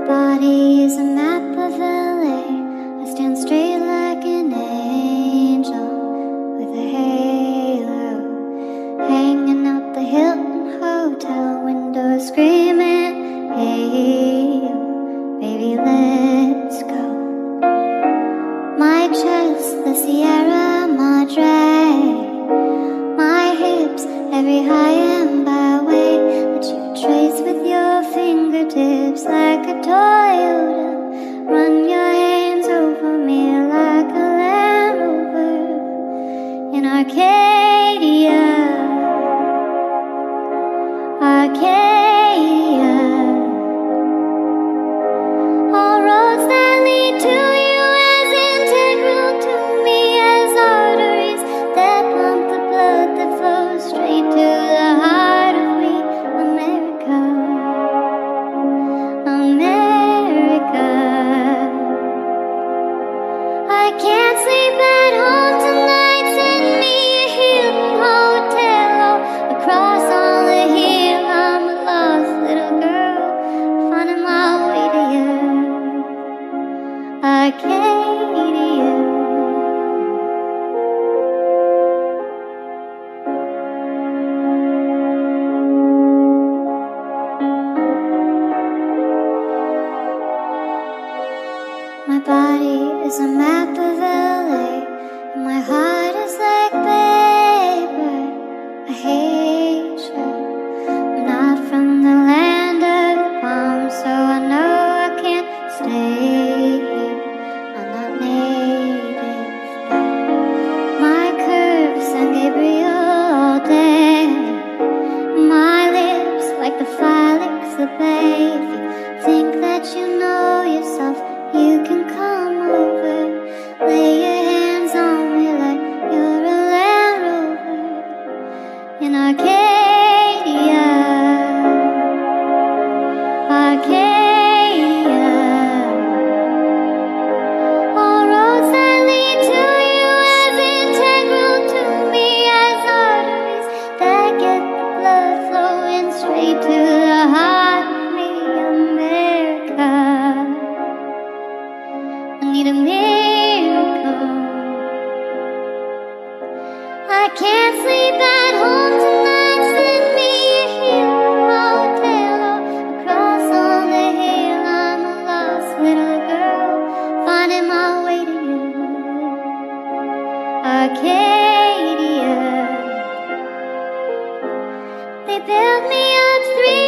body is a map of LA. I stand straight like an angel with a halo, hanging out the Hilton Hotel window, screaming, Heyo, baby, let's go. My chest, the Sierra Madre, my hips, every high and byway that you trace with your fingertips like a Toyota. Run your hands over me like a Land Rover in Arcadia, Arcadia. All roads that lead to you as integral to me as arteries that pump the blood that flows straight to the heart of me, America, America. I can't sleep at home tonight, send me a Hilton Hotel across all the hill. I'm a lost little girl, finding my way to you, Arcadia. My body is a map of LA, and my heart is like paper. I hate you. I'm not from the land of the palm, so I know I can't stay here. I'm not native, but my curves and Gabriel all day. My lips like the phalanx of babe. If you think that you know yourself, you can come over, lay your hands on me like you're a Land Rover in Arcadia, Arcadia. All roads that lead to you as integral to me as arteries that get the blood flowing straight to the heart of me, America. I need a miracle. I can't sleep at home tonight, send me a Hilton Hotel across on the hill. I'm a lost little girl, finding my way to you, Arcadia. They built me up 3